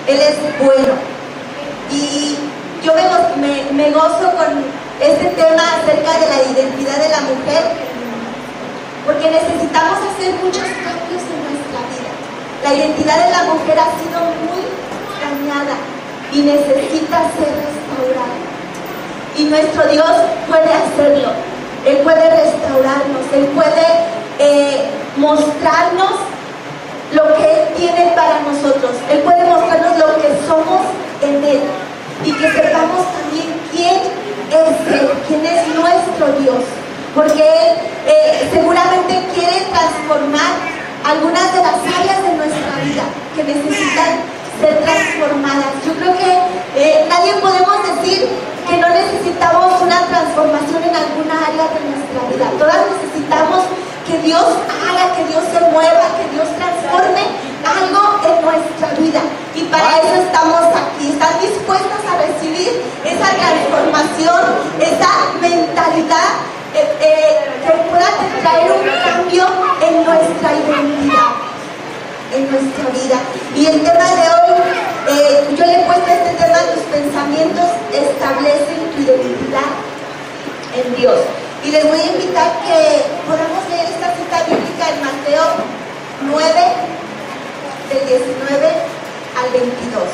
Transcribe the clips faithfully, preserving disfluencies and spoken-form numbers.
Él es bueno. Y yo me, me, me gozo con este tema acerca de la identidad de la mujer, porque necesitamos hacer muchos cambios en nuestra vida. La identidad de la mujer ha sido muy dañada y necesita ser restaurada. Y nuestro Dios puede hacerlo. Él puede restaurarnos, Él puede eh, mostrarnos lo que Él tiene para nosotros. Él puede mostrarnos lo que somos en Él. Y que sepamos también quién es Él, quién es nuestro Dios. Porque Él eh, seguramente quiere transformar algunas de las áreas de nuestra vida que necesitan ser transformadas. Yo creo que eh, nadie podemos decir que no necesitamos una transformación en alguna área de nuestra vida. Todas necesitamos que Dios haga, que Dios se mueva, que Dios transforme algo en nuestra vida. Y para eso estamos aquí. ¿Están dispuestas a recibir esa transformación, esa mentalidad eh, eh, que pueda traer un cambio en nuestra identidad, en nuestra vida? Y el tema de hoy, eh, yo le he puesto este tema: tus pensamientos establecen tu identidad en Dios. Y les voy a invitar que podamos leer esta cita bíblica en Mateo nueve, del diecinueve al veintidós.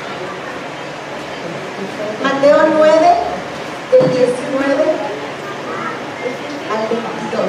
Mateo nueve, del diecinueve al veintidós.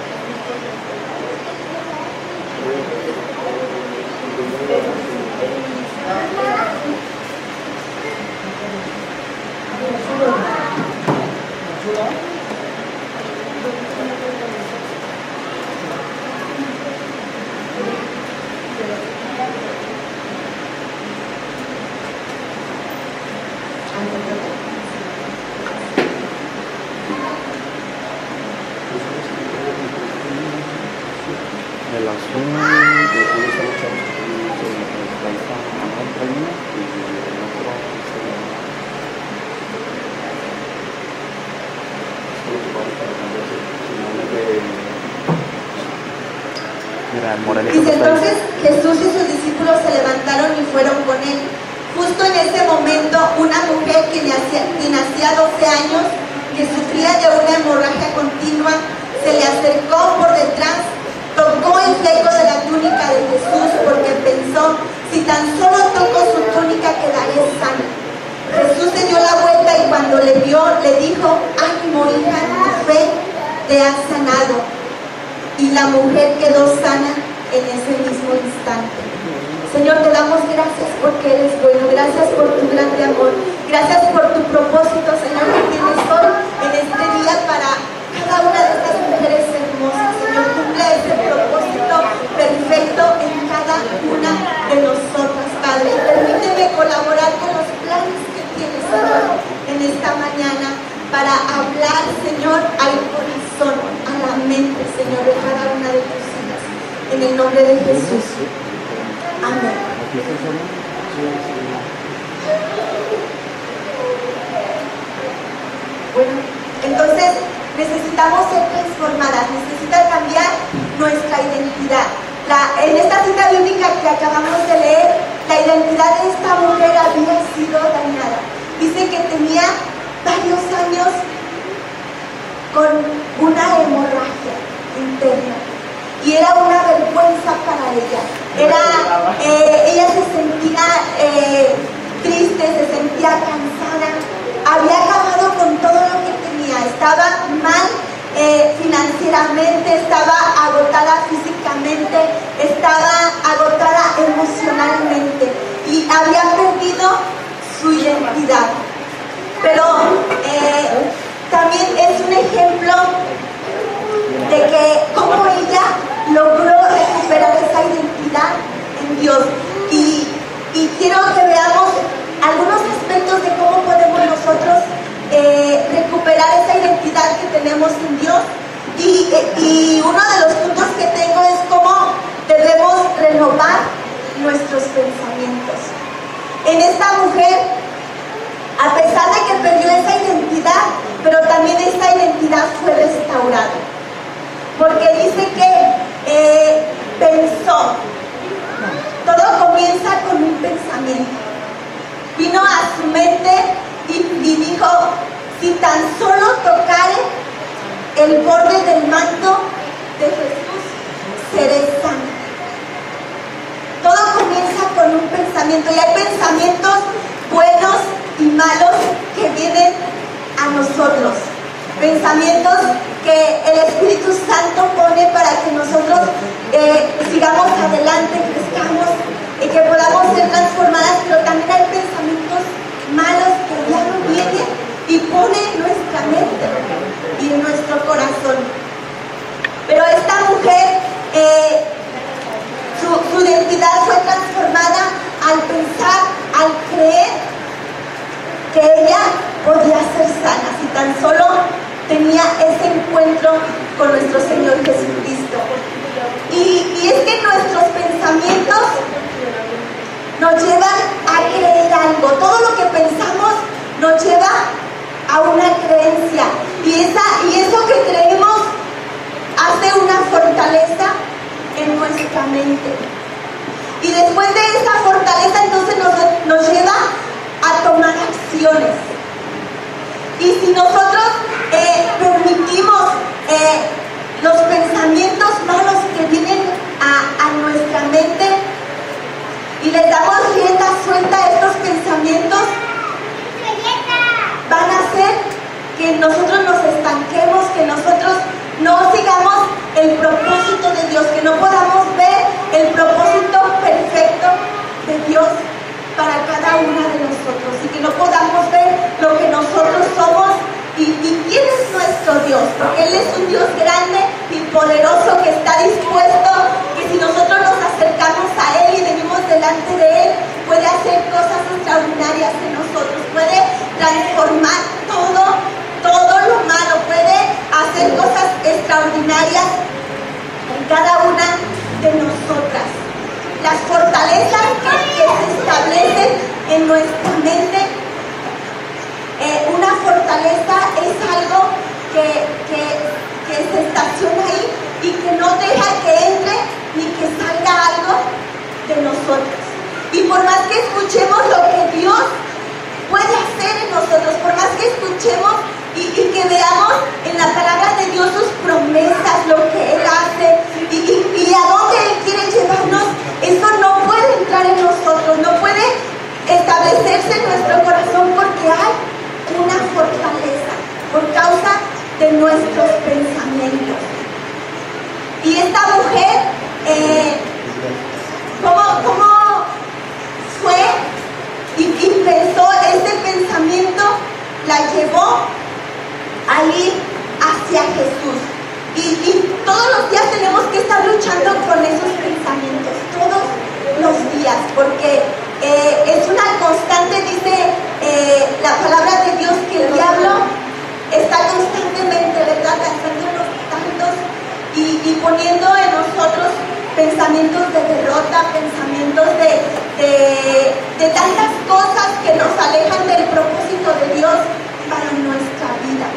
Dice: entonces Jesús y sus discípulos se levantaron y fueron con él. Justo en ese momento, una mujer que nacía, que nacía doce años, que sufría de una hemorragia continua, se le acercó por detrás, tocó el fleco de la túnica de Jesús, porque pensó: si tan solo toco su túnica quedaré sana. Jesús se dio la vuelta y cuando le vio, le dijo: ánimo, hija, tu fe te ha sanado. Y la mujer quedó sana en ese mismo instante. Señor, te damos gracias porque eres bueno. Gracias por tu grande amor. Gracias por tu propósito, Señor, que tienes hoy en este día para cada una de estas mujeres hermosas. Señor, cumple ese propósito perfecto en cada una de nosotras, Padre. Y permíteme colaborar con los planes que tienes, Señor, en esta mañana, para hablar, Señor, al corazón, a la mente, Señor, de cada una de tus hijas. En el nombre de Jesús. Amén. Bueno, entonces necesitamos ser transformadas, necesita cambiar nuestra identidad. La, en esta cita bíblica que acabamos de leer, la identidad de esta mujer había sido dañada. Dice que tenía varios años con una hemorragia interna y era una vergüenza para ella. Era, eh, ella se sentía eh, triste, se sentía cansada, había acabado con todo lo que tenía, estaba mal eh, financieramente, estaba agotada físicamente, estaba agotada emocionalmente y había perdido su identidad. Pero eh, también es un ejemplo de que cómo ella logró recuperar esa identidad en Dios. Y, y quiero que veamos algunos aspectos de cómo podemos nosotros eh, recuperar esa identidad que tenemos en Dios. Y, y uno de los puntos que tengo es cómo debemos renovar nuestros pensamientos. En esta mujer, a pesar de que perdió esa identidad, pero también esa identidad fue restaurada. Porque dice que eh, pensó. Todo comienza con un pensamiento. vino a su mente y, y dijo, si tan solo tocare el borde del manto de Jesús, seré sana. Todo comienza con un pensamiento, y hay pensamientos buenos y malos que vienen a nosotros. Pensamientos que el Espíritu Santo pone para que nosotros eh, sigamos adelante, crezcamos y que podamos ser transformadas, pero también hay pensamientos malos que el diablo viene y pone en nuestra mente y en nuestro corazón. Pero esta mujer, eh, su, su identidad fue transformada al pensar, al creer que ella podía ser sana, si tan solo tenía ese encuentro con nuestro Señor Jesucristo. Y, y es que nuestros pensamientos nos llevan a creer algo. Todo lo que pensamos nos lleva a una creencia. Y, esa, y eso que creemos hace una fortaleza en nuestra mente. Y después de esa fortaleza, entonces nos, nos lleva a tomar acciones. Y si nosotros eh, permitimos eh, los pensamientos malos que vienen a, a nuestra mente y les damos rienda suelta a estos pensamientos, van a hacer que nosotros nos estanquemos, que nosotros no sigamos el propósito de Dios, que no podamos ver el propósito perfecto de Dios para cada una de nosotros, y que no podamos ver lo que nosotros somos y, y quién es nuestro Dios, porque Él es un Dios grande y poderoso que está dispuesto, que si nosotros nos acercamos a Él y venimos delante de Él, puede hacer cosas extraordinarias en nosotros, puede transformar todo, todo lo malo, puede hacer cosas extraordinarias en cada una de nosotras. Las fortalezas que, que se establecen en nuestra mente, eh, una fortaleza es algo que, que, que se estaciona ahí y que no deja que entre ni que salga algo de nosotros. Y por más que escuchemos lo que Dios puede hacer en nosotros, por más que escuchemos y, y que veamos en la palabra de Dios sus promesas, lo que Él hace y, y, y a dónde Él quiere llevarnos, eso no puede entrar en nosotros, no puede establecerse en nuestro corazón, porque hay una fortaleza por causa de nuestros pensamientos. Y esta mujer, eh, ¿cómo, cómo fue y, y pensó? Este pensamiento la llevó a ir hacia Jesús. Y, y todos los días tenemos que estar luchando con esos pensamientos, todos los días, porque eh, es una constante, dice eh, la palabra de Dios, que el diablo está constantemente, ¿verdad?, lanzándonos tantos y, y poniendo en nosotros pensamientos de derrota, pensamientos de, de, de tantas cosas que nos alejan del propósito de Dios para nuestra vida.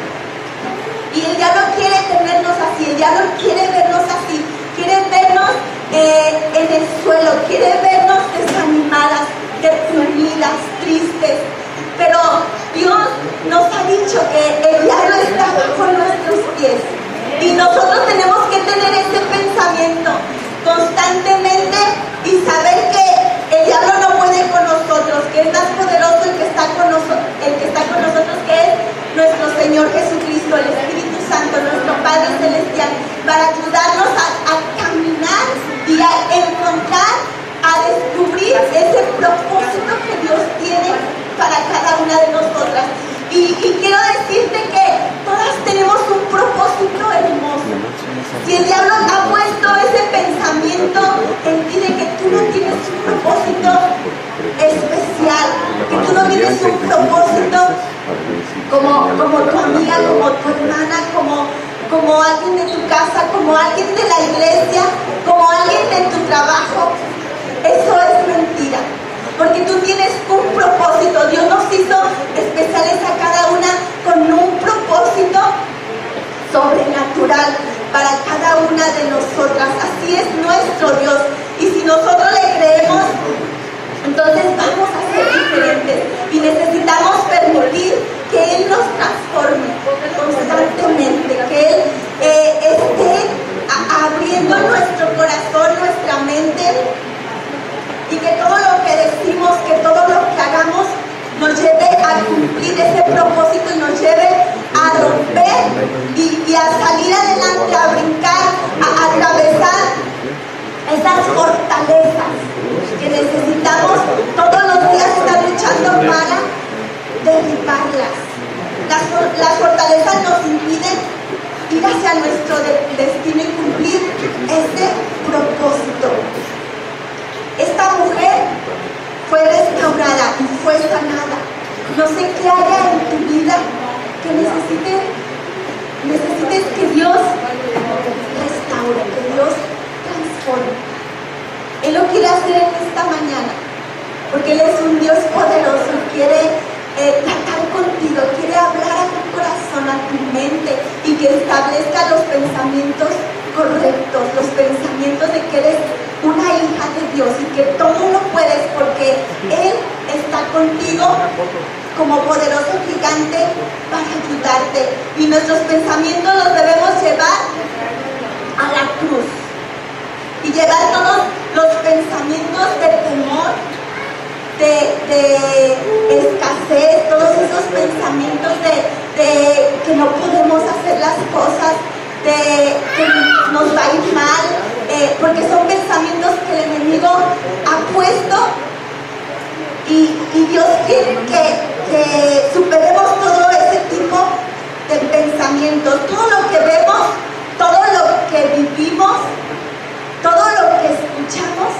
Y el diablo quiere tenernos así, el diablo quiere vernos así, quiere vernos eh, en el suelo, quiere vernos desanimadas, deprimidas, tristes. Pero Dios nos ha dicho que el diablo está bajo nuestros pies. Y nosotros tenemos que tener ese pensamiento constantemente y saber que el diablo no puede con nosotros, que es más poderoso el que está con nosotros, el que está con nosotros, que es nuestro Señor Jesucristo, el Espíritu Santo, nuestro Padre Celestial, para ayudarnos a, a caminar y a encontrar, a descubrir ese propósito que Dios tiene para cada una de nosotras. Y, y quiero decirte que todas tenemos un propósito hermoso. Si el diablo ha puesto ese pensamiento en ti de que tú no tienes un propósito especial, que tú no tienes un propósito como, como tu amiga, como tu hermana, como, como alguien de tu casa, como alguien de la iglesia, como alguien de tu trabajo, eso es mentira. Porque tú tienes un propósito. Dios nos hizo especiales a cada una con un propósito sobrenatural para cada una de nosotras. Así es nuestro Dios. Y si nosotros le creemos, entonces vamos a ser diferentes. ese propósito y nos lleve a romper y, y a salir adelante, a brincar, a, a atravesar esas fortalezas que necesitamos todos los días estar luchando para derribarlas. Las, las fortalezas nos impiden ir hacia nuestro de, destino y cumplir ese propósito. Esta mujer fue restaurada y fue sanada. No sé qué haya en tu vida que necesites, necesites que Dios restaure, que Dios transforme. Él lo quiere hacer en esta mañana, porque Él es un Dios poderoso y quiere eh, tratar contigo, quiere hablar a tu corazón, a tu mente, y que establezca los pensamientos correctos, los pensamientos de que eres una hija de Dios y que todo lo puedes porque Él está contigo como poderoso gigante para ayudarte. Y nuestros pensamientos los debemos llevar a la cruz y llevar todos los pensamientos de temor, de, de escasez, todos esos pensamientos de, de que no podemos hacer las cosas, de que nos va a ir mal, eh, porque son pensamientos que el enemigo ha puesto, y, y Dios quiere que, que superemos todo ese tipo de pensamientos. Todo lo que vemos, todo lo que vivimos, todo lo que escuchamos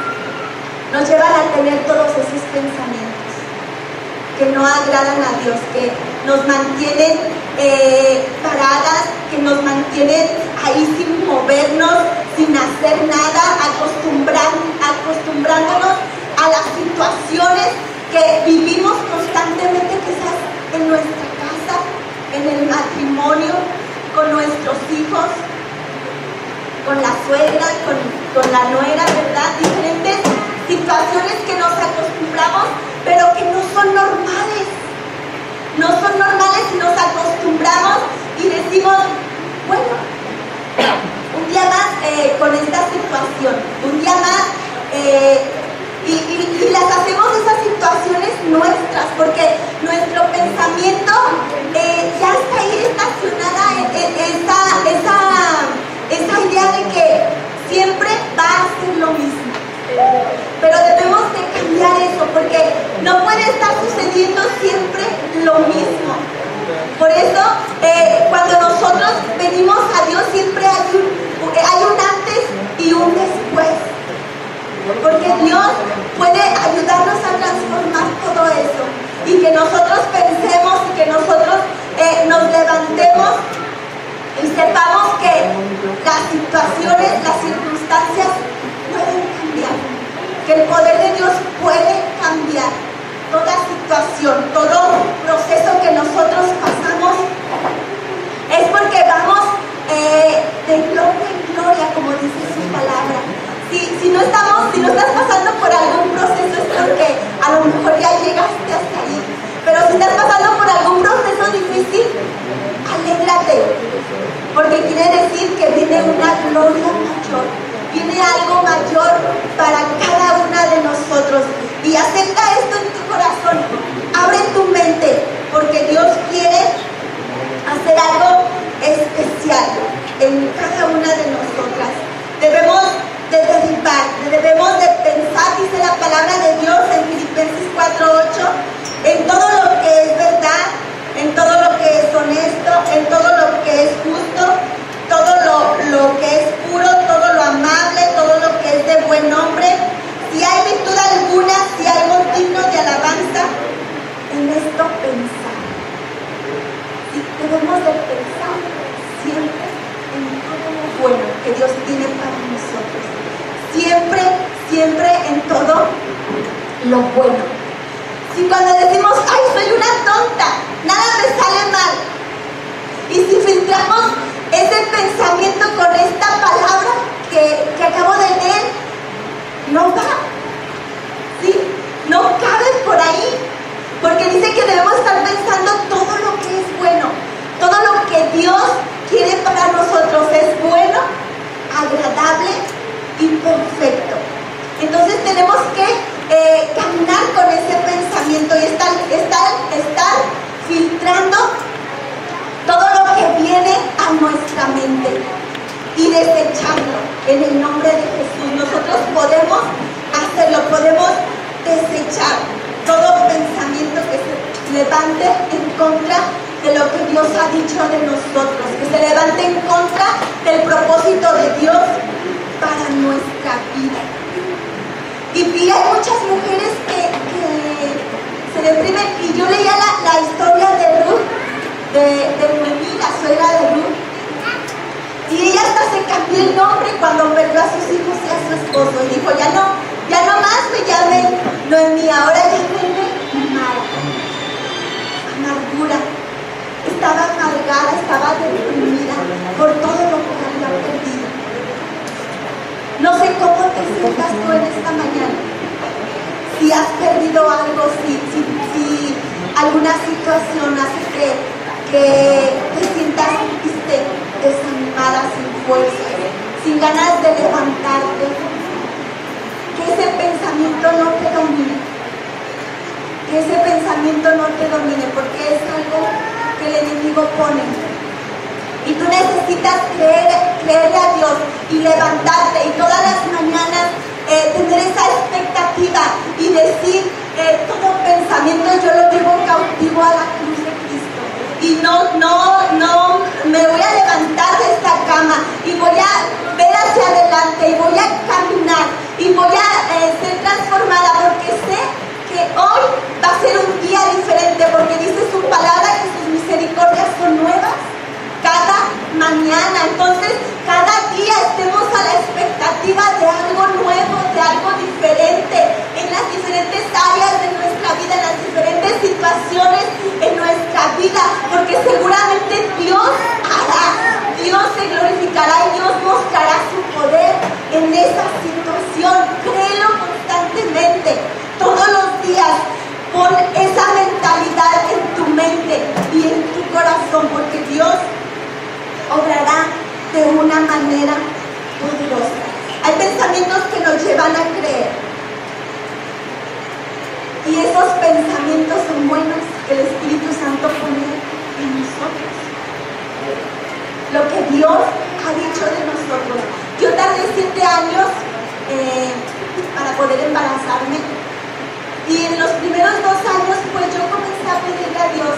nos llevan a tener todos esos pensamientos que no agradan a Dios, que nos mantienen eh, paradas, que nos mantienen ahí sin movernos, sin hacer nada, acostumbrar, acostumbrándonos a las situaciones que vivimos constantemente, quizás en nuestra casa, en el matrimonio, con nuestros hijos, con la suegra, con, con la nuera, ¿verdad? Diferentes situaciones que nos acostumbramos, pero que no son normales. No son normales y nos acostumbramos y decimos, bueno, un día más eh, con esta situación, un día más, eh, y, y, y las hacemos esas situaciones nuestras, porque nuestro pensamiento eh, ya está ahí estacionada en, en esa, esa, esa idea de que siempre va a ser lo mismo. Pero debemos de cambiar eso, porque no puede estar sucediendo siempre lo mismo. Por eso, eh, cuando nosotros venimos a Dios, siempre hay un, hay un antes y un después. Porque Dios puede ayudarnos a transformar todo eso. Y que nosotros pensemos y que nosotros eh, nos levantemos y sepamos que las situaciones, las circunstancias pueden cambiar, que el poder de Dios puede cambiar toda situación, todo proceso que nosotros pasamos, es porque vamos eh, de gloria en gloria, como dice su palabra. Si, si, no estamos, si no estás pasando por algún proceso, es porque a lo mejor ya llegaste hasta ahí, pero si estás pasando por algún proceso difícil, alégrate, porque quiere decir que viene una gloria mayor, viene algo mayor para cada una de nosotros. Y acepta esto en tu corazón, abre tu mente, porque Dios quiere hacer algo especial en cada una de nosotras. Debemos de derribar, debemos de pensar, dice la palabra de Dios en Filipenses cuatro ocho, en todo lo que es verdad, en todo lo que es honesto, en todo lo que es justo, todo lo, lo que es puro, todo lo amable, todo lo que es de buen nombre, si hay virtud alguna, si hay algo digno de alabanza, en esto pensar. Y debemos de pensar siempre en todo lo bueno que Dios tiene para nosotros. Siempre, siempre en todo lo bueno. Si cuando decimos, ay, soy una tonta, nada me sale mal, y si filtramos ese pensamiento con esta palabra que, que acabo de leer, no va, ¿sí? No cabe por ahí, porque dice que debemos estar pensando todo lo que es bueno, todo lo que Dios quiere para nosotros es bueno, agradable y perfecto. Entonces tenemos que eh, caminar con ese pensamiento y estar, estar, estar nosotros podemos hacerlo, podemos desechar todo pensamiento que se levante en contra de lo que Dios ha dicho de nosotros, que se levante en contra del propósito de Dios para nuestra vida. Y, y hay muchas mujeres que, que se deprimen, y yo leía la, la historia de Ruth, de, de Noemí, la suegra de Ruth, y ella hasta se cambió el nombre cuando perdió a sus hijos y a su esposo, y dijo, ya no, ya no más me llamen Noemí, ahora llámenme Mara. Amargura, estaba amargada, estaba deprimida por todo lo que había perdido. No sé cómo te sientas tú en esta mañana, si has perdido algo, si, si, si alguna situación hace que, que te sientas triste, desanimada, sin fuerza, sin ganas de levantarte, que ese pensamiento no te domine, que ese pensamiento no te domine, porque es algo que el enemigo pone. Y tú necesitas creer, creerle a Dios y levantarte y todas las mañanas eh, tener esa expectativa y decir, eh, todo pensamiento yo lo llevo cautivo a la cruz de Cristo. Y no, no, no me voy a levantar de esta cama y voy a ver hacia adelante y voy a caminar y voy a eh, ser transformada, porque sé que hoy va a ser un día diferente, porque dice su palabra que sus misericordias son nuevas cada mañana. Entonces cada día estemos a la expectativa de algo nuevo, de algo diferente en las diferentes áreas de nuestra vida, en las diferentes situaciones en nuestra vida, porque seguramente Dios hará, Dios se glorificará y Dios mostrará su poder en esa situación. Créelo constantemente, todos los días. Pon esa mentalidad en tu mente y en tu corazón, porque Dios obrará de una manera poderosa. Hay pensamientos que nos llevan a creer, y esos pensamientos son buenos que el Espíritu Santo pone en nosotros. Lo que Dios ha dicho de nosotros. Yo tardé siete años eh, para poder embarazarme, y en los primeros dos años pues yo comencé a pedirle a Dios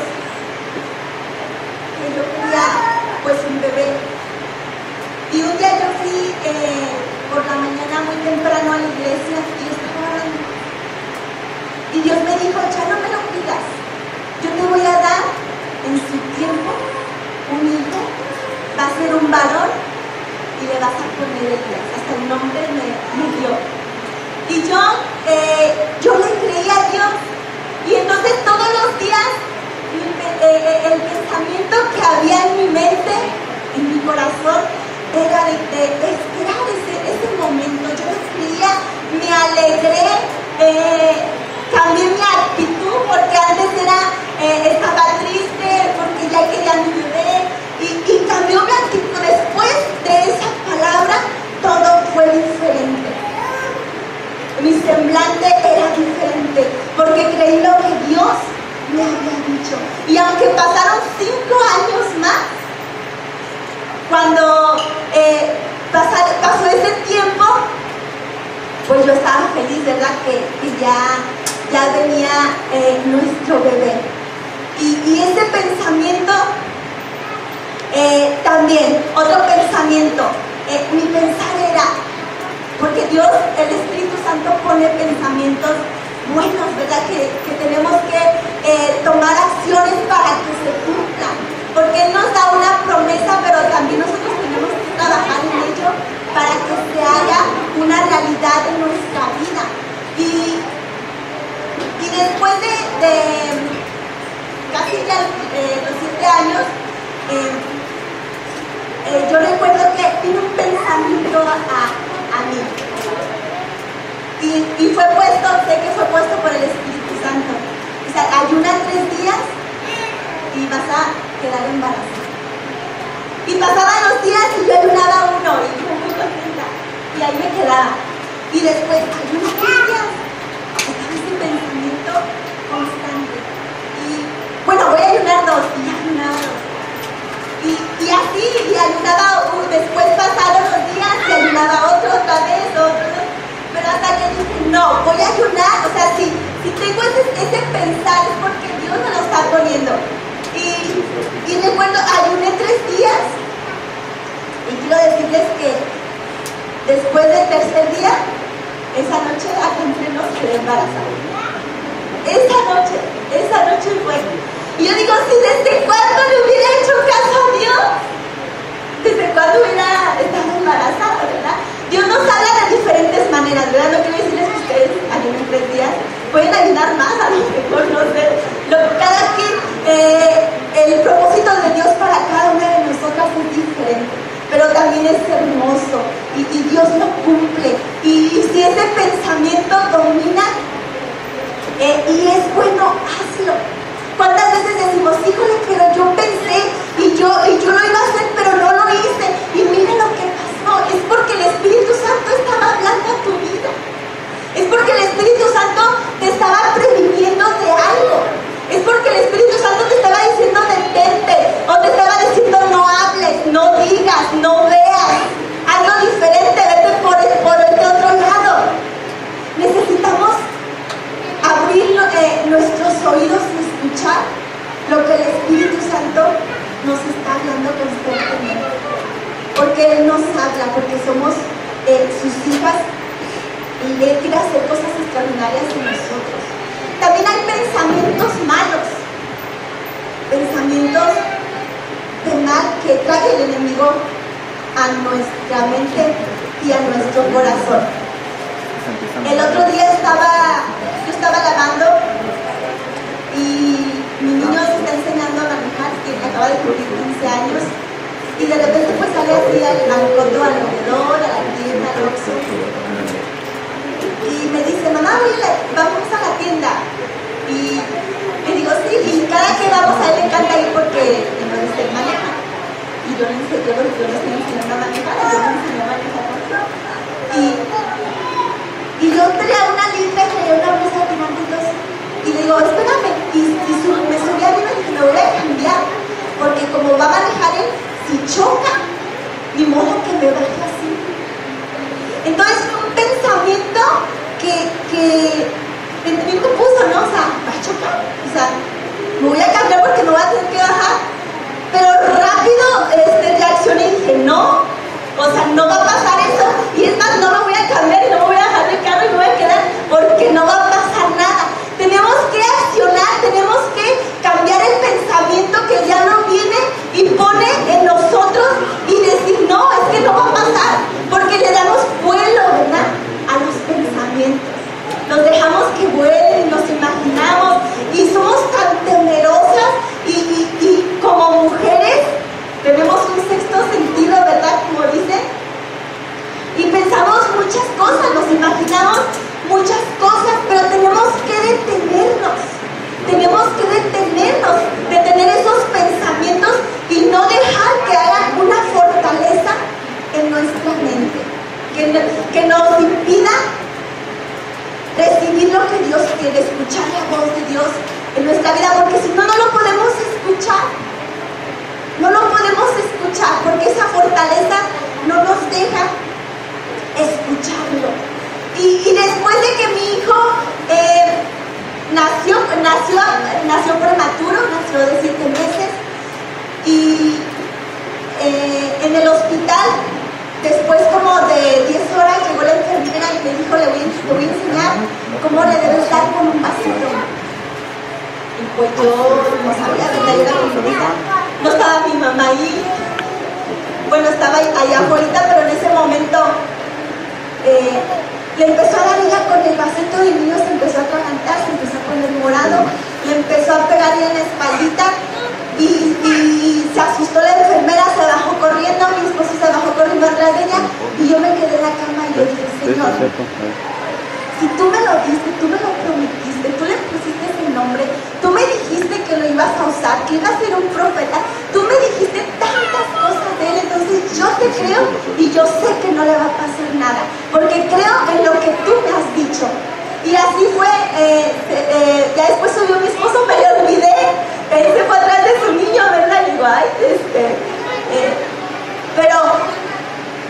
que yo quería pues un bebé. Y un día yo fui eh, por la mañana muy temprano a la iglesia y estaba orando. Y Dios me dijo, ya no me lo pidas, yo te voy a dar en su tiempo un hijo, va a ser un varón y le vas a poner Elías. Hasta el nombre me, me dio. Y yo, eh, yo le creía a Dios. Y entonces todos los días eh, el pensamiento que había en mi mente, en mi corazón, era de, de, de esperar ese, ese momento. Yo le creía, me alegré, eh, cambié mi actitud, porque antes era, eh, estaba triste, porque ya quería mi bebé, y, y cambió mi actitud. Después de esa palabra, todo fue diferente. Mi semblante era diferente, porque creí lo que Dios me había dicho. Y aunque pasaron cinco años más, cuando eh, pasar, pasó ese tiempo, pues yo estaba feliz, ¿verdad? Que, que ya, ya venía eh, nuestro bebé. Y, y ese pensamiento, eh, también, otro pensamiento, eh, mi pensar era, porque Dios, el Espíritu Santo pone pensamientos buenos, ¿verdad? Que, que tenemos que eh, tomar acciones para que se cumplan. Porque Él nos da una promesa, pero también nosotros tenemos que trabajar en ello para que se haga una realidad en nuestra vida. Y, y después de, de casi ya eh, los siete años, eh, eh, yo recuerdo que vino un pensamiento a a mí, y, y fue puesto, sé que fue puesto por el Espíritu Santo. O sea, ayuna tres días y vas a quedar embarazada. Y pasaban los días y yo ayunaba uno y yo muy contenta, y ahí me quedaba. Y después ayuno tres días, estaba ese pensamiento constante. Y bueno, voy a ayunar dos, y ayunaba dos. Y, y así, y ayunaba, uh, después pasaron los días y ayunaba otro, otra vez, otro, otro. pensar, es porque Dios me lo está poniendo. Y, y recuerdo, ayuné tres días y quiero decirles que después del tercer día, esa noche aquí entre nos quedé embarazada. Esa noche, esa noche fue. Y yo digo, si desde cuándo le hubiera hecho caso a Dios, desde cuándo hubiera estado embarazada, ¿verdad? Dios nos habla de diferentes maneras, ¿verdad? No quiero decirles que ustedes ayunen tres días, pueden ayudar más, a lo mejor, no sé. Lo, cada quien, eh, el propósito de Dios para cada una de nosotras es diferente, pero también es hermoso y, y Dios lo cumple. Y, y si ese pensamiento domina eh, y es bueno, hazlo. ¿Cuántas veces decimos, híjole, pero yo pensé y yo, y yo lo iba a hacer, pero no lo hice? Y mira lo que pasó. Es porque el Espíritu Santo estaba hablando a tu vida. Es porque el Espíritu Santo te estaba previniendo de algo. Es porque el Espíritu Santo te estaba diciendo detente, o te estaba diciendo no hables, no digas, no veas, hazlo diferente, vete por el, por el otro lado. Necesitamos abrir eh, nuestros oídos y escuchar lo que el Espíritu Santo nos está hablando constantemente. Porque Él nos habla, porque somos eh, sus hijas y Él quiere hacer cosas extraordinarias en nosotros. También hay pensamientos malos, pensamientos de mal que trae el enemigo a nuestra mente y a nuestro corazón. El otro día estaba, yo estaba lavando y mi niño se está enseñando a manejar, que acaba de cumplir quince años, y de repente pues sale así al, al coto, al vendedor, a la tienda, al Oxxo, y me dice, mamá, oye, vamos a la tienda. Y le digo, sí, y cada que vamos a él le encanta ir porque entonces él maneja. Y yo le enseño, yo le estoy enseñando a manejar, y yo le enseño a manejar. Y, y yo traía una linda, traía una blusa de tirantitos, y le digo, espérame, y, y su, me subí a mí y dije, me voy a cambiar, porque como va a manejar él, si choca, ni modo que me baje así. Entonces fue un pensamiento que, que en mí me puso, ¿no? O sea, va a chocar, o sea, me voy a cambiar porque me voy a tener que bajar, pero rápido este, reaccioné y dije, no, o sea, no va a pasar eso, y es más, no me voy a cambiar y no me voy a dejar del carro y me voy a quedar, porque no va a pasar nada. Tenemos que accionar, tenemos que cambiar el pensamiento que el diablo viene y pone en nosotros y decir, no, es que no va a pasar, porque le damos vuelo, ¿verdad?, a los pensamientos. Nos dejamos que vuelen, nos imaginamos y somos tan temerosas y, y, y como mujeres tenemos un sexto sentido, ¿verdad?, como dicen, y pensamos muchas cosas, nos imaginamos muchas cosas, pero tenemos que detenernos, tenemos que detenernos, detener esos pensamientos y no dejar que hagan una fortaleza en nuestra mente, que, que nos impida recibir lo que Dios quiere, escuchar la voz de Dios en nuestra vida, porque si no, no lo podemos escuchar, no lo podemos escuchar, porque esa fortaleza no nos deja escucharlo. Y, y después de que mi hijo eh, nació, nació, nació prematuro, nació de siete meses, y eh, en el hospital, después como de diez horas, llegó la enfermera y me dijo, le voy, te voy a enseñar cómo le debes dar con un vasito. Y pues yo no sabía que me ayuda con mi hija. No estaba mi mamá ahí, bueno, estaba allá afuera, pero en ese momento eh, le empezó a dar ella con el vasito y el niño se empezó a atragantar, se empezó a poner morado, le empezó a pegar en la espaldita y, y se asustó la enfermera, se bajó corriendo, mi esposo se bajó corriendo atrás de ella y yo me quedé en la cama y yo dije, Señor, si tú me lo diste, tú me lo prometiste, tú le pusiste ese nombre, tú me dijiste que lo ibas a usar, que iba a ser un profeta, tú me dijiste tantas cosas de él, entonces yo te creo y yo sé que no le va a pasar nada, porque creo en lo que tú me has dicho. Y así fue, eh, eh, ya después subió mi esposo, me le olvidé, él se fue atrás de su niño, ¿verdad? Y digo, ay, este, eh, pero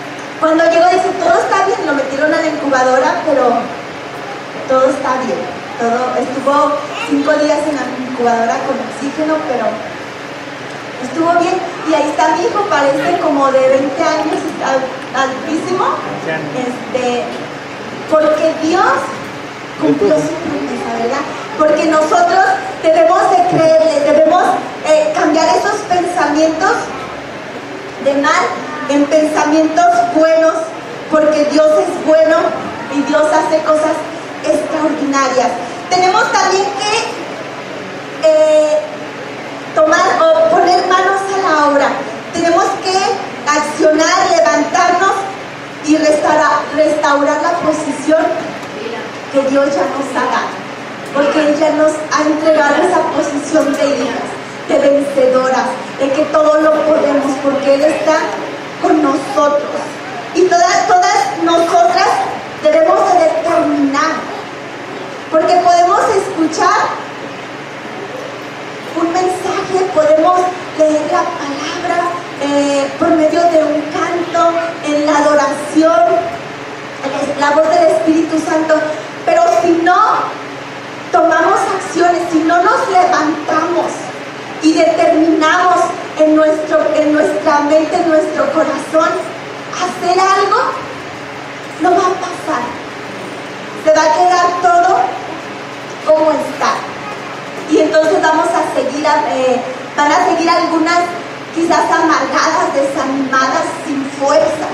cuando llegó dice, todo está bien, lo metieron a la incubadora, pero todo está bien. todo, estuvo cinco días en la incubadora con oxígeno, pero estuvo bien. Y ahí está mi hijo, parece como de veinte años, está altísimo. Este, porque Dios cumplió su promesa, ¿verdad? Porque nosotros debemos de creerle, debemos eh, cambiar esos pensamientos de mal en pensamientos buenos, porque Dios es bueno y Dios hace cosas extraordinarias. Tenemos también que eh, tomar o poner manos a la obra. Tenemos que accionar, levantarnos y restaurar, restaurar la posición que Dios ya nos ha dado, porque Él ya nos ha entregado esa posición de hijas, de vencedoras, de que todo lo podemos, porque Él está con nosotros. Y todas, todas nosotras debemos de determinar, porque podemos escuchar un mensaje, podemos leer la palabra eh, por medio de un canto, en la adoración, la voz del Espíritu Santo, pero si no tomamos acciones, si no nos levantamos y determinamos en, nuestro, en nuestra mente, en nuestro corazón, hacer algo, no va a pasar. Se va a quedar todo como está. Y entonces vamos a seguir, eh, van a seguir algunas quizás amargadas, desanimadas, sin fuerzas,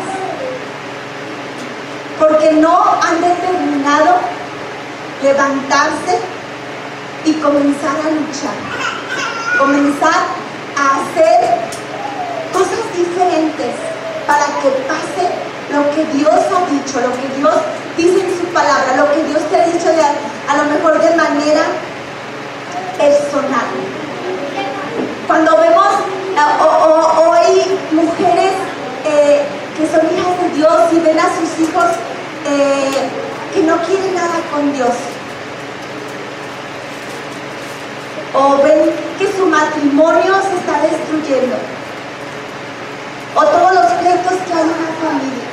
porque no han determinado levantarse y comenzar a luchar, comenzar a hacer cosas diferentes para que pase lo que Dios ha dicho, lo que Dios dice en su palabra, lo que Dios te ha dicho de, a lo mejor de manera personal. Cuando vemos o, o, o hay mujeres eh, que son hijas de Dios y ven a sus hijos eh, que no quieren nada con Dios, o ven que su matrimonio se está destruyendo, o todos los pleitos que hay en la familia,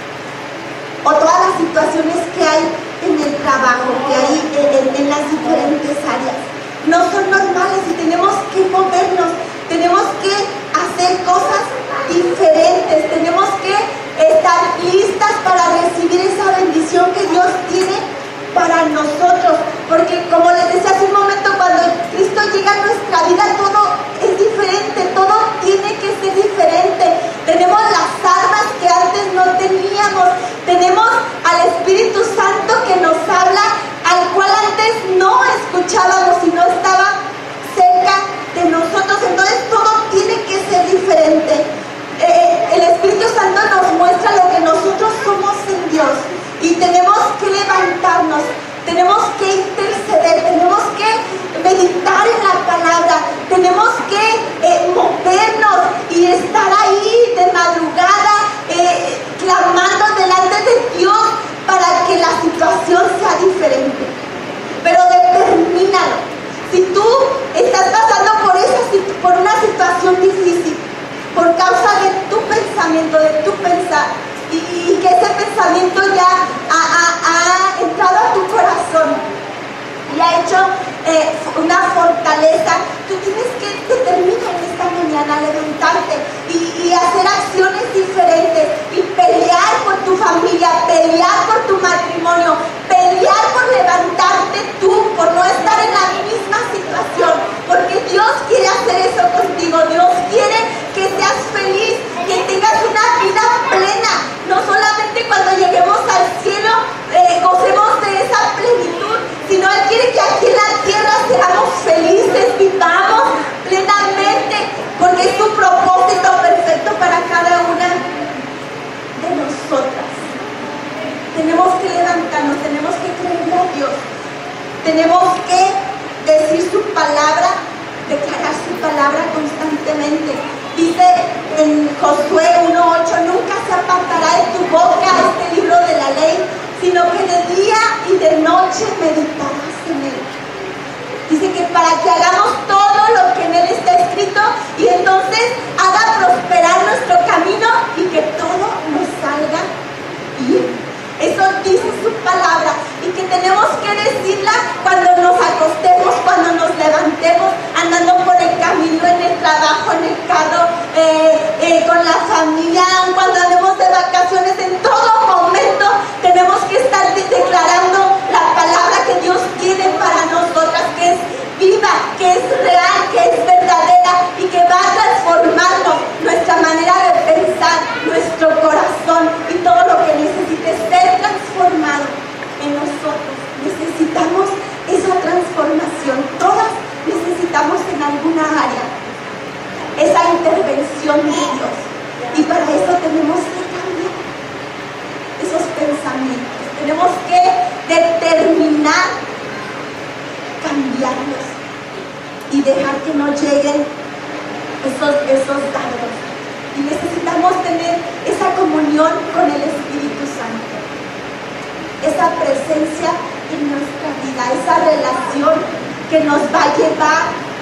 o todas las situaciones que hay en el trabajo, que hay en, en, en las diferentes áreas, no son normales y tenemos que movernos, tenemos que hacer cosas diferentes, tenemos que estar listas para recibir esa bendición que Dios tiene para nosotros, porque como les decía hace un momento, cuando Cristo llega a nuestra vida todo es diferente, todo tiene que ser diferente. Tenemos las armas que antes no teníamos, tenemos al Espíritu Santo que nos habla, al cual antes no escuchábamos y no estaba cerca de nosotros. Entonces todo tiene que ser diferente. Eh, el Espíritu Santo nos muestra lo que nosotros somos en Dios y tenemos que levantarnos, tenemos que interceder, tenemos que meditar en la palabra, tenemos que eh, movernos y estar ahí de madrugada eh, clamando delante de Dios para que la situación sea diferente. Pero determínalo. Si tú estás pasando por, esa, por una situación difícil, por causa de tu pensamiento, de tu pensar, y, y que ese pensamiento ya ha, ha, ha entrado a tu corazón y ha hecho eh, una fortaleza, tú tienes que determinar esta mañana levantarte y, y hacer acciones diferentes y pelear por tu familia, pelear por tu matrimonio, pelear por levantarte tú, por no estar en la misma situación, porque Dios quiere hacer eso contigo. Dios quiere que seas feliz, que tengas una vida plena, no solamente cuando lleguemos al cielo eh, gocemos de esa plenitud, sino Él quiere que aquí en la tierra seamos felices, vivamos plenamente, porque es su propósito perfecto para cada una de nosotras. Tenemos que levantarnos, tenemos que creerle a Dios, tenemos que decir su palabra, declarar su palabra constantemente. Dice en Josué uno ocho, nunca se apartará de tu boca este libro de la ley, sino que de día y de noche meditarás en él. Dice que para que hagamos todo lo que en él está escrito y entonces haga prosperar nuestro camino y que todo nos salga bien. Eso dice su palabra. y que tenemos que decirla cuando nos acostemos, cuando nos levantemos, andando por el camino, en el trabajo, en el carro, eh, eh, con la familia, cuando andemos de vacaciones, en todo momento tenemos que estar declarando la palabra que Dios tiene para nosotras, que es viva, que es real, que es verdadera y que va a transformarnos nuestra manera de pensar, nuestro corazón y todo lo que necesite ser transformado en nosotros. Necesitamos esa transformación, todas necesitamos en alguna área esa intervención de Dios, y para eso tenemos que cambiar esos pensamientos, tenemos que determinar cambiarlos y dejar que no lleguen esos, esos dardos. Y necesitamos tener esa comunión con el Espíritu Santo, esa presencia en nuestra vida, esa relación que nos va a llevar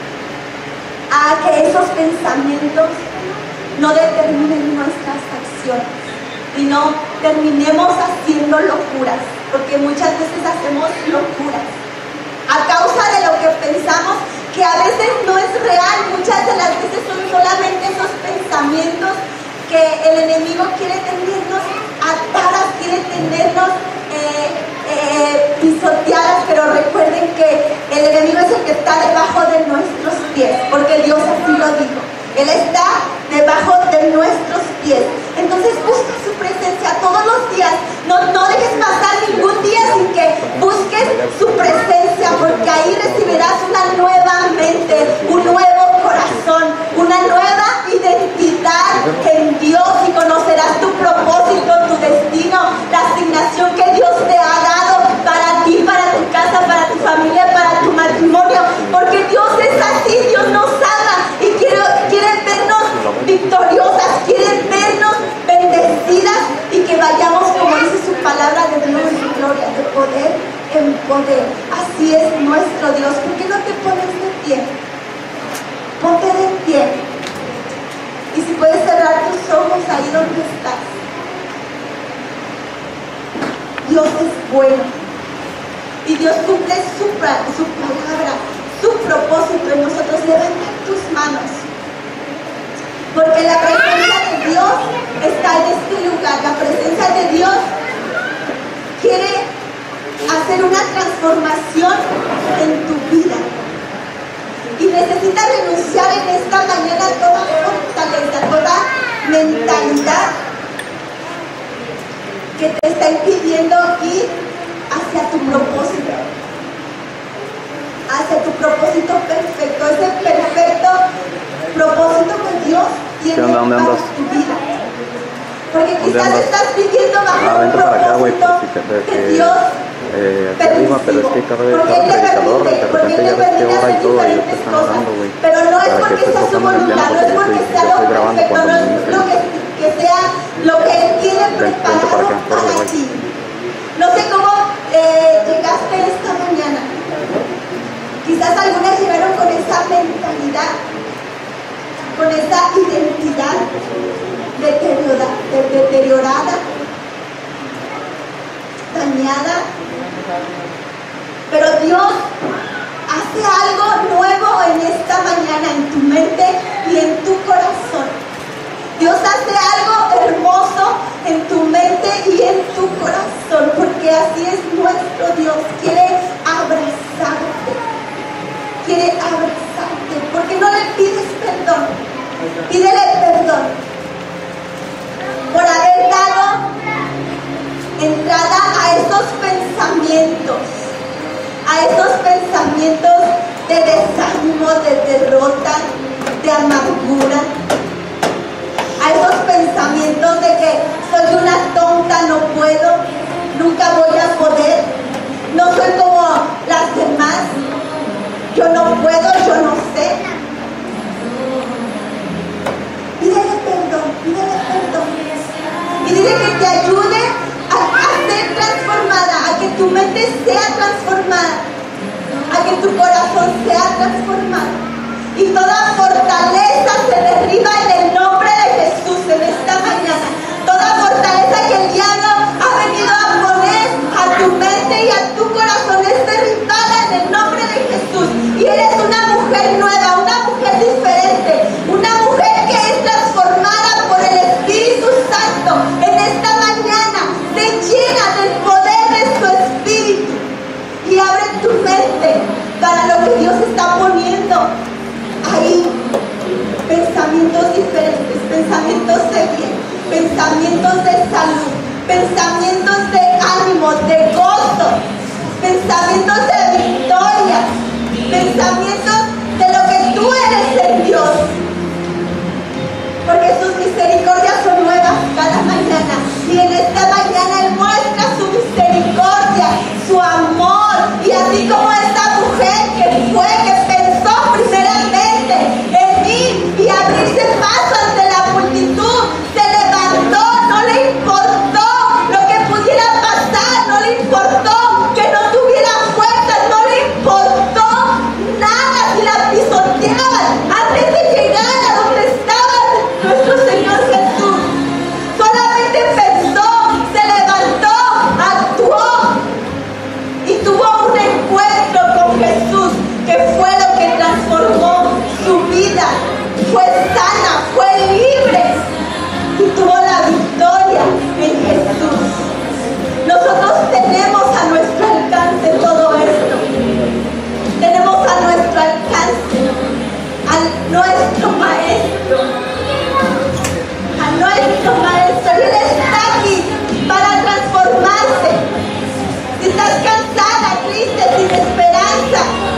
a que esos pensamientos no determinen nuestras acciones y no terminemos haciendo locuras, porque muchas veces hacemos locuras a causa de lo que pensamos, que a veces no es real. Muchas de las veces son solamente esos pensamientos que el enemigo quiere tenernos atadas, quiere tenernos eh, eh, pisoteadas, pero recuerden que el enemigo es el que está debajo de nuestros pies, porque Dios así lo dijo. Él está debajo de nuestros pies. Entonces busca su presencia todos los días. No, no dejes pasar ningún día sin que busques su presencia, porque ahí recibirás una nueva mente, un nuevo corazón, una nueva identidad en Dios, y conocerás tu propósito, tu destino, la asignación que Dios te ha dado para ti, para tu casa, para tu familia, para tu matrimonio, porque Dios es así. Dios nos ama y quiere, quiere vernos victoriosas, quiere vernos bendecidas y que vayamos, como dice su palabra, de gloria en gloria, de poder en poder. Así es nuestro Dios. ¿Por qué no te pones de pie? Ponte de pie. Y si puedes cerrar tus ojos ahí donde estás. Dios es bueno. Y Dios cumple su, su palabra, su propósito en nosotros. Levanta tus manos, porque la presencia de Dios está en este lugar. La presencia de Dios quiere hacer una transformación en tu vida, y necesitas renunciar en esta mañana a toda fortaleza, toda mentalidad que te está impidiendo ir hacia tu propósito, hacia tu propósito perfecto, ese perfecto propósito que Dios tiene para tu vida. Porque quizás estás viviendo bajo ah, un propósito acá, wey, que Dios eh, arriba, pero es que cada vez porque cada Él te predicador de permite, porque repente Él ya te ves que permite hora y hacer todo, y te diferentes están cosas, hablando, güey, pero no es para que porque estés sea su tocando el voluntad, piano, no es porque porque yo sea estoy, lo estoy grabando perfecto, cuando no es me dicen, lo que, que sea lo que Él tiene Ven, vente para preparado acá, órale, para güey. ti. No sé cómo eh, llegaste esta mañana. Quizás algunas llegaron con esa mentalidad, con esa identidad deteriorada, deteriorada, dañada. Pero Dios hace algo nuevo en esta mañana en tu mente y en tu corazón. Dios hace algo hermoso en tu mente y en tu corazón, porque así es nuestro Dios. Quiere abrazarte, quiere abrazarte, porque no le pides perdón. Pídele perdón por haber dado entrada a esos pensamientos, a esos pensamientos de desánimo, de derrota, de amargura, a esos pensamientos de que soy una tonta, no puedo, nunca voy a poder, no soy como las demás, yo no puedo, yo no sé. Pídele perdón, pídele perdón. Y dile que te ayude a, a ser transformada, a que tu mente sea transformada, a que tu corazón sea transformado. Y toda fortaleza se derriba en el nombre de Jesús en esta mañana. Toda fortaleza que el diablo ha venido a poner a tu mente y a tu pensamientos de lo que tú eres en Dios. Porque sus misericordias son nuevas cada mañana. Y en esta mañana Él muestra su misericordia, su amor. Y así como esta mujer que fue, que pensó primeramente en ir y abrirse paso ante la multitud, se levantó, no le importó lo que pudiera pasar, no le importó que no tuviera fuerzas, no le importó nada si la pisoteaban antes de llegar a donde estaba nuestro Señor Jesús. Solamente pensó, se levantó, actuó y tuvo un encuentro con Jesús que fue lo que transformó su vida. Fue sana, fue libre y tuvo la victoria en Jesús. Nosotros tenemos a nuestro alcance todo esto. Tenemos a nuestro alcance a nuestro Maestro, a nuestro Maestro. Y Él está aquí para transformarse. Si estás cansada, triste, sin esperanza,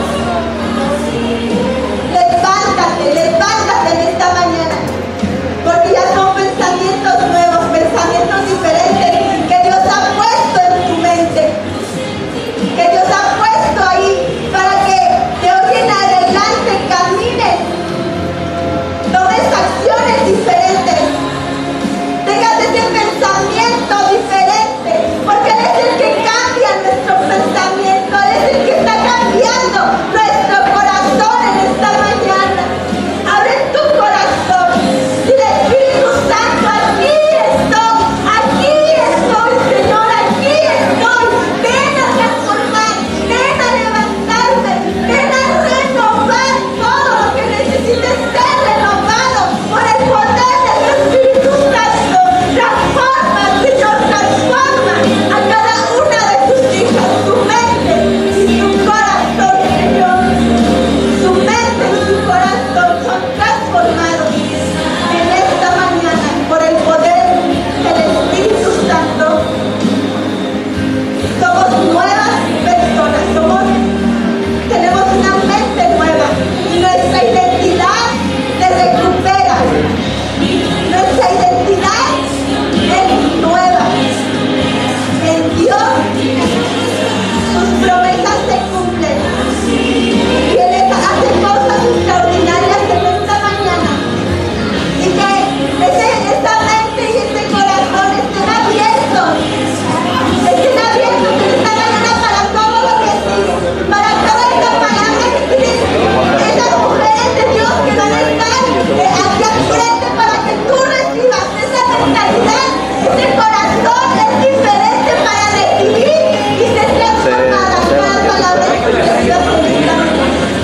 levántate, levántate en esta mañana, porque ya son pensamientos nuevos, pensamientos diferentes que Dios ha puesto en tu mente, que Dios ha puesto ahí para que de hoy en adelante camines, tomes acciones diferentes, tengas ese pensamiento diferente, porque Él es el que cambia nuestro pensamiento, Él es el que está cambiando nuestro corazón en esta mañana. Abre tu corazón, dile: Espíritu Santo, aquí estoy, aquí estoy, Señor, aquí estoy. Ven a transformar, ven a levantarme, ven a renovar todo lo que necesite ser renovado por el poder de tu Espíritu Santo. Transforma, Señor, transforma a cada una de tus hijas, su mente y su corazón, Señor. Su mente y su corazón son transformados en esta mañana por el poder del Espíritu Santo. Somos nuevas personas, somos, tenemos una mente nueva y nuestra identidad se recupera. Nuestra identidad es nueva. En Dios sus promesas se cumplen. Y Él hace cosas extraordinarias en esta mañana. Y que ese, esa mente y ese corazón estén abiertos. Estén abiertos en esta mañana para todo lo que sí, para toda esta palabra que tienen esas mujeres de Dios que van a estar eh, aquí al frente para que tú recibas esa mentalidad, ese corazón es diferente para recibir y ser transformada con las palabras que Dios en esta mañana.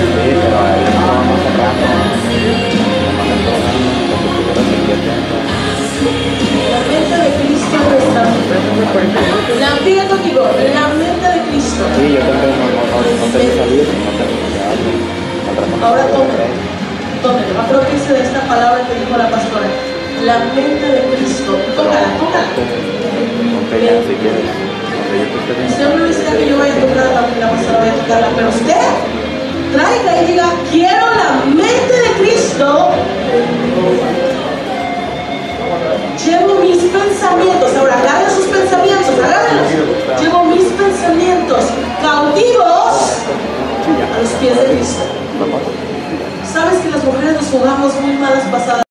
La mente de Cristo en nuestra mente. La mente contigo, la mente de Cristo. Sí, yo también no, no, no, no tengo salir, no tengo que Ahora tome, tome, apropiese de esta palabra que dijo la pastora. La mente de Cristo. Tócala, tócala. Ok, ya, si quieres. Donde yo te esté viendo. Usted no necesita que yo vaya a tocar la, la pastora, vaya a tocarla, pero usted traiga y diga: quiero la mente de Cristo. Llevo mis pensamientos, ahora agarren sus pensamientos, agárrenlos. Llevo mis pensamientos cautivos a los pies de Cristo. Sabes que las mujeres nos jugamos muy malas pasadas.